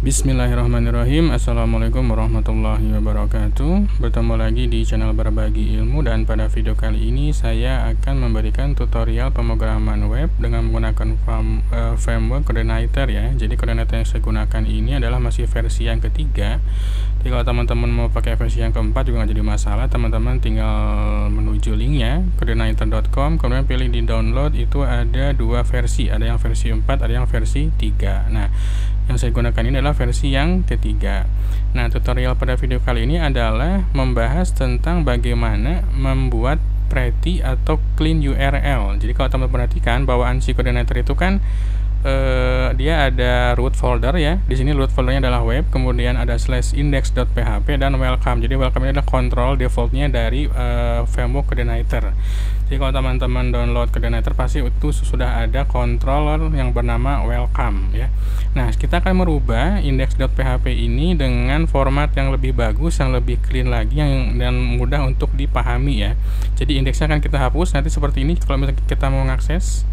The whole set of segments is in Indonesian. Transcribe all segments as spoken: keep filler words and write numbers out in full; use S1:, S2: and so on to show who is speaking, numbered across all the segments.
S1: Bismillahirrahmanirrahim. Assalamualaikum warahmatullahi wabarakatuh. Bertemu lagi di channel Berbagi Ilmu, dan pada video kali ini saya akan memberikan tutorial pemrograman web dengan menggunakan frame, uh, framework Coordinator ya. Jadi Coordinator yang saya gunakan ini adalah masih versi yang ketiga. Jadi kalau teman-teman mau pakai versi yang keempat juga nggak jadi masalah. Teman-teman tinggal menuju linknya coordinator dot com, kemudian pilih di download. Itu ada dua versi, ada yang versi empat, ada yang versi tiga. Nah, yang saya gunakan ini adalah versi yang ketiga. Nah, tutorial pada video kali ini adalah membahas tentang bagaimana membuat pretty atau clean U R L. Jadi kalau teman-teman perhatikan, bawaan si Coordinator itu kan Uh, dia ada root folder ya. Di sini root foldernya adalah web, kemudian ada slash index.php dan welcome. Jadi welcome ini adalah control defaultnya dari uh, framework Coordinator. Jadi kalau teman-teman download Coordinator pasti itu sudah ada controller yang bernama welcome ya. Nah, kita akan merubah index.php ini dengan format yang lebih bagus, yang lebih clean lagi, yang dan mudah untuk dipahami ya. Jadi indeksnya akan kita hapus nanti seperti ini. Kalau misalnya kita mau mengakses,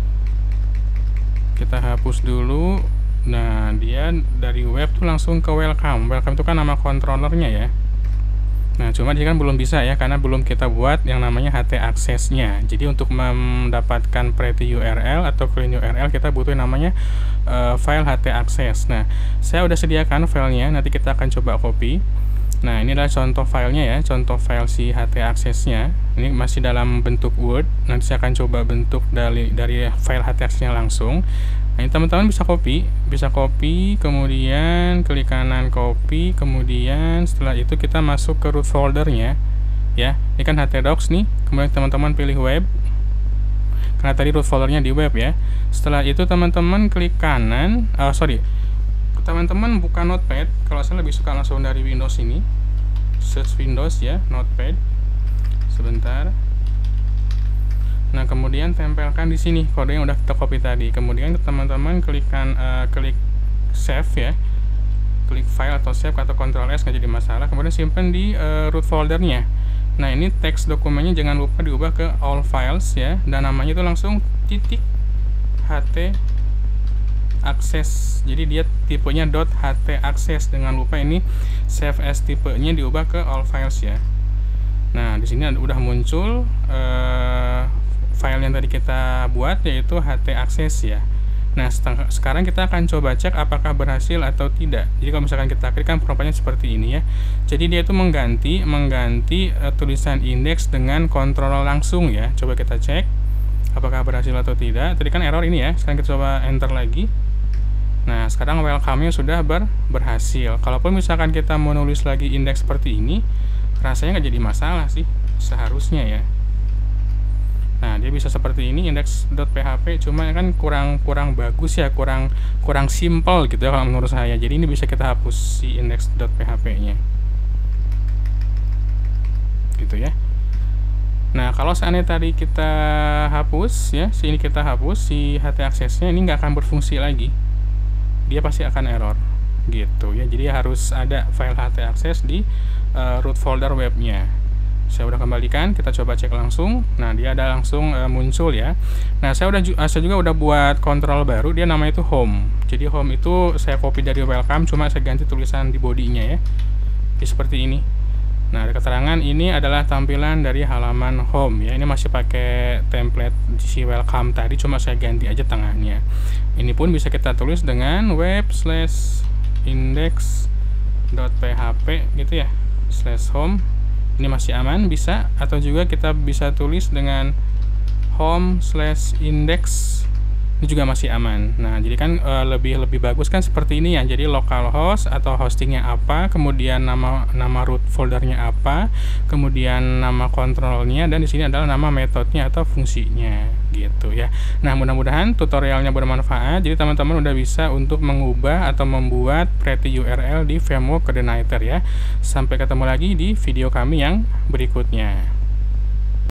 S1: kita hapus dulu. Nah, dia dari web tuh langsung ke welcome. Welcome itu kan nama controllernya ya. Nah, cuma dia kan belum bisa ya, karena belum kita buat yang namanya H T access-nya. Jadi untuk mendapatkan pretty U R L atau clean U R L, kita butuh namanya uh, file H T access. Nah, saya udah sediakan filenya, nanti kita akan coba copy. Nah, ini adalah contoh filenya ya, contoh file si H T access-nya. Ini masih dalam bentuk Word. Nanti saya akan coba bentuk dari dari file H T access-nya langsung. Nah, ini teman-teman bisa copy, bisa copy, kemudian klik kanan copy, kemudian setelah itu kita masuk ke root foldernya ya. Ini kan H T docs nih, kemudian teman-teman pilih web, karena tadi root foldernya di web ya. Setelah itu teman-teman klik kanan, oh sorry, teman-teman buka Notepad. Kalau saya lebih suka langsung dari Windows ini, search Windows ya, Notepad. Sebentar. Nah, kemudian tempelkan di sini kode yang udah kita copy tadi. Kemudian teman-teman klikkan uh, klik save ya, klik file atau save atau Ctrl S, nggak jadi masalah. Kemudian simpan di uh, root foldernya. Nah, ini teks dokumennya jangan lupa diubah ke all files ya, dan namanya itu langsung titik ht access. Jadi dia tipenya .ht access. Dengan lupa ini save as tipenya diubah ke all files ya. Nah, di sini udah muncul uh, file yang tadi kita buat, yaitu H T access ya. Nah, sekarang kita akan coba cek apakah berhasil atau tidak. Jadi kalau misalkan kita klik kan propernya seperti ini ya. Jadi dia itu mengganti mengganti uh, tulisan index dengan kontrol langsung ya. Coba kita cek apakah berhasil atau tidak. Tadi kan error ini ya. Sekarang kita coba enter lagi. Nah, sekarang welcome-nya sudah ber berhasil. Kalaupun misalkan kita mau nulis lagi indeks seperti ini, rasanya nggak jadi masalah sih, seharusnya ya. Nah, dia bisa seperti ini index.php, cuma kan kurang kurang bagus ya, kurang kurang simple gitu ya kalau menurut saya. Jadi ini bisa kita hapus si index.php-nya. Gitu ya. Nah, kalau seandainya tadi kita hapus ya, si ini kita hapus si H T access-nya, ini nggak akan berfungsi lagi. Dia pasti akan error gitu ya. Jadi harus ada file H T access di uh, root folder webnya. Saya udah kembalikan, kita coba cek langsung. Nah, dia ada langsung uh, muncul ya. Nah, saya udah uh, saya juga udah buat kontrol baru, dia namanya itu home. Jadi home itu saya copy dari welcome, cuma saya ganti tulisan di bodinya ya. Jadi seperti ini. Nah, ada keterangan ini adalah tampilan dari halaman home ya. Ini masih pakai template si welcome tadi, cuma saya ganti aja tengahnya. Ini pun bisa kita tulis dengan web slash index.php gitu ya, slash home. Ini masih aman, bisa. Atau juga kita bisa tulis dengan home slash index. Ini juga masih aman. Nah, jadi kan e, lebih lebih bagus kan seperti ini ya. Jadi localhost atau hostingnya apa, kemudian nama nama root foldernya apa, kemudian nama kontrolnya, dan di sini adalah nama metodenya atau fungsinya gitu ya. Nah, mudah-mudahan tutorialnya bermanfaat. Jadi teman-teman udah bisa untuk mengubah atau membuat pretty U R L di framework Coordinator ya. Sampai ketemu lagi di video kami yang berikutnya.